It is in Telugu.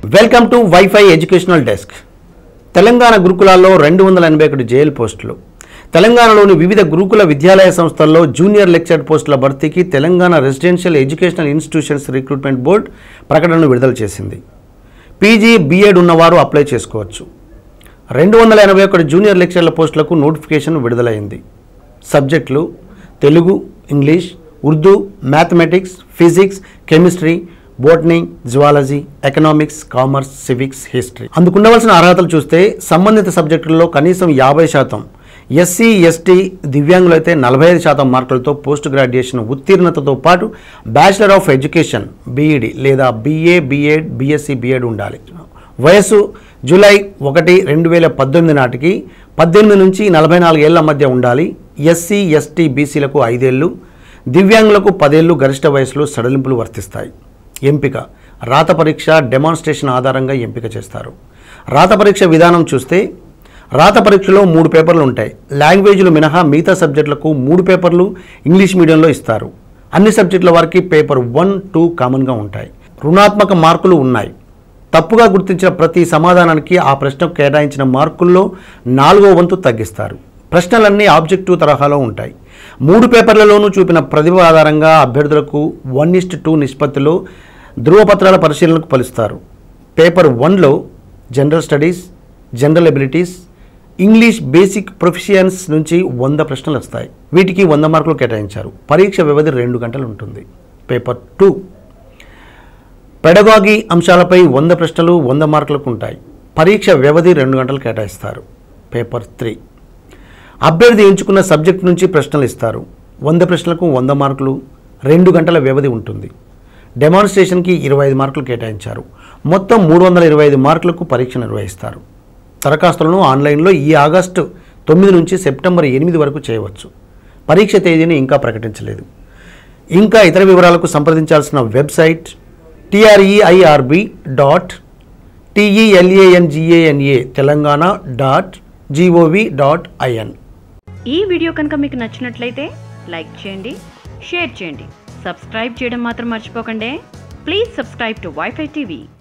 Welcome to wifi educational desk. Telangana గురుకులాల్లో 281 జేఎల్ పోస్టులు. తెలంగాణలోని వివిధ గురుకుల విద్యాలయ సంస్థల్లో జూనియర్ లెక్చరర్ పోస్టుల భర్తీకి Telangana residential educational institutions recruitment board ప్రకటనను విడుదల చేసింది. పీజీ, బీఎడ్ ఉన్నవారు అప్లై చేసుకోవచ్చు. 281 జూనియర్ లెక్చరర్ల పోస్టులకు నోటిఫికేషన్ విడుదలైంది. సబ్జెక్టులు Telugu, English, Urdu, mathematics, physics, chemistry, botany, zoology, economics, commerce, civics, history. అందుకుండవలసిన అర్హతలు చూస్తే సంబంధిత సబ్జెక్టుల్లో కనీసం 50%, ఎస్సీ, ఎస్టీ, దివ్యాంగులు అయితే 45% మార్కులతో పోస్ట్ గ్రాడ్యుయేషన్ ఉత్తీర్ణతతో పాటు బ్యాచిలర్ ఆఫ్ ఎడ్యుకేషన్ బీఈడి లేదా బీఏ, బీఎడ్, బీఎస్సీ, బీఎడ్ ఉండాలి. వయస్సు జూలై 1, 2018 నాటికి 18 నుంచి 44 ఏళ్ల మధ్య ఉండాలి. ఎస్సీ, ఎస్టీ, బీసీలకు 5 ఏళ్ళు, దివ్యాంగులకు 10 ఏళ్ళు గరిష్ట వయసులో సడలింపులు వర్తిస్తాయి. ఎంపిక రాత పరీక్ష, డెమాన్స్ట్రేషన్ ఆధారంగా ఎంపిక చేస్తారు. రాత పరీక్ష విధానం చూస్తే రాత పరీక్షలో 3 పేపర్లు ఉంటాయి. లాంగ్వేజ్లు మినహా మిగతా సబ్జెక్టులకు 3 పేపర్లు ఇంగ్లీష్ మీడియంలో ఇస్తారు. అన్ని సబ్జెక్టుల వారికి పేపర్ 1, 2 కామన్గా ఉంటాయి. రుణాత్మక మార్కులు ఉన్నాయి. తప్పుగా గుర్తించిన ప్రతి సమాధానానికి ఆ ప్రశ్నకు కేటాయించిన మార్కుల్లో 4వ వంతు తగ్గిస్తారు. ప్రశ్నలన్నీ ఆబ్జెక్టివ్ తరహాలో ఉంటాయి. 3 పేపర్లలోనూ చూపిన ప్రతిభ ఆధారంగా అభ్యర్థులకు 1:2 నిష్పత్తిలో ధృవపత్రాల పరిశీలనకు పిలుస్తారు. పేపర్ 1లో general studies, general abilities, English basic proficiency నుంచి 100 ప్రశ్నలు వస్తాయి. వీటికి 100 మార్కులు కేటాయించారు. పరీక్ష వ్యవధి 2 గంటలు ఉంటుంది. పేపర్ 2 పెడగాగి అంశాలపై 100 ప్రశ్నలు 100 మార్కులకు ఉంటాయి. పరీక్ష వ్యవధి 2 గంటలు కేటాయిస్తారు. పేపర్ 3 అభ్యర్థి ఎంచుకున్న సబ్జెక్ట్ నుంచి ప్రశ్నలు ఇస్తారు. 100 ప్రశ్నలకు 100 మార్కులు, 2 గంటల వ్యవధి ఉంటుంది. డెమాన్స్ట్రేషన్కి 25 మార్కులు కేటాయించారు. మొత్తం 325 మార్కులకు పరీక్ష నిర్వహిస్తారు. దరఖాస్తులను ఆన్లైన్లో ఈ ఆగస్టు 9 నుంచి సెప్టెంబర్ 8 వరకు చేయవచ్చు. పరీక్ష తేదీని ఇంకా ప్రకటించలేదు. ఇంకా ఇతర వివరాలకు సంప్రదించాల్సిన వెబ్సైట్ TREIRB.TELangana.gov.in. ఈ వీడియో కనుక మీకు నచ్చినట్లయితే లైక్ చేయండి, షేర్ చేయండి, సబ్స్క్రైబ్ చేయడం మాత్రం మర్చిపోకండి. Please subscribe to wifi TV.